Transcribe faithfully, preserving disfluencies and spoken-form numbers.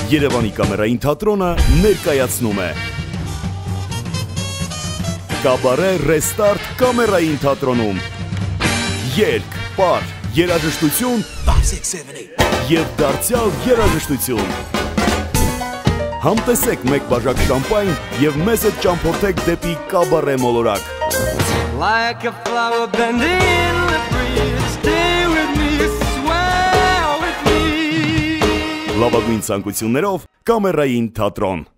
Երևանի Կամերային թատրոնը ներկայացնում է Cabaret Restart Կամերային թատրոնում երգ, պար, երաժշտություն և դարձյալ երաժշտություն Համտեսեք մեկ բաժակ շամպայն և մեզ հետ ճամփորդեք դեպի Կաբարե մոլորակ Like a flower bending in the breeze Stay with me, swell with me Լավագույն ցանկություններով Կամերային թատրոն